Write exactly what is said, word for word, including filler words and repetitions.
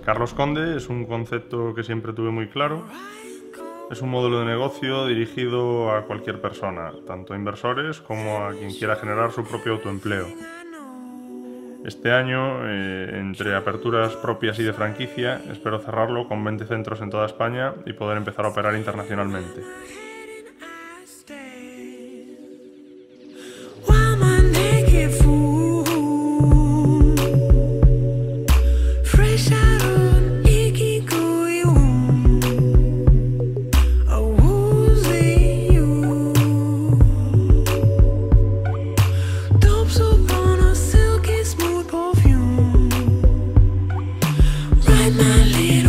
Carlos Conde es un concepto que siempre tuve muy claro. Es un modelo de negocio dirigido a cualquier persona, tanto a inversores como a quien quiera generar su propio autoempleo. Este año, eh, entre aperturas propias y de franquicia, espero cerrarlo con veinte centros en toda España y poder empezar a operar internacionalmente. My little